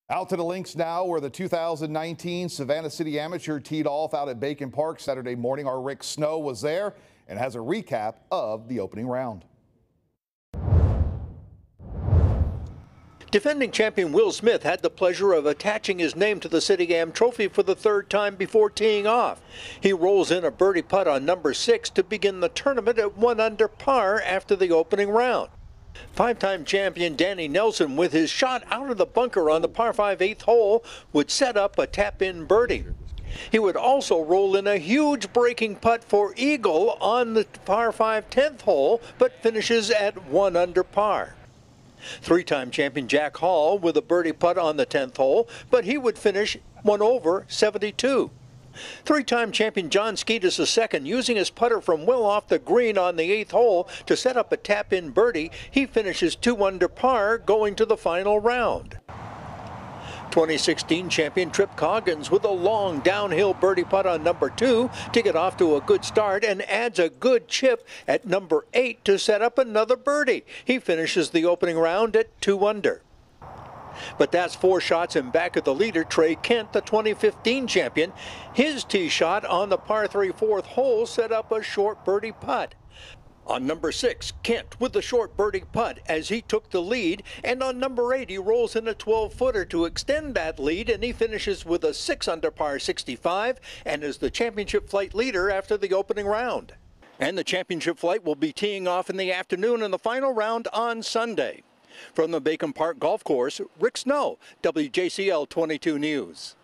Out to the links now where the 2019 Savannah City Amateur teed off out at Bacon Park Saturday morning. Our Rick Snow was there and has a recap of the opening round. Defending champion Will Smith had the pleasure of attaching his name to the City Am trophy for the third time before teeing off. He rolls in a birdie putt on number 6 to begin the tournament at 1 under par after the opening round. Five-time champion Danny Nelson, with his shot out of the bunker on the par 5 8th hole, would set up a tap-in birdie. He would also roll in a huge breaking putt for eagle on the par 5 10th hole, but finishes at 1 under par. Three-time champion Jack Hall with a birdie putt on the 10th hole, but he would finish 1 over 72. Three-time champion John Skeetus II, using his putter from well off the green on the 8th hole to set up a tap-in birdie, he finishes 2 under par going to the final round. 2016 champion Trip Coggins with a long downhill birdie putt on number 2 to get off to a good start and adds a good chip at number 8 to set up another birdie. He finishes the opening round at 2 under. But that's 4 shots in back of the leader, Trey Kent, the 2015 champion. His tee shot on the par 3 4th hole set up a short birdie putt. On number 6, Kent with the short birdie putt as he took the lead, and on number 8 he rolls in a 12-footer to extend that lead, and he finishes with a 6 under par 65 and is the championship flight leader after the opening round. And the championship flight will be teeing off in the afternoon in the final round on Sunday. From the Bacon Park Golf Course, Rick Snow, WJCL 22 News.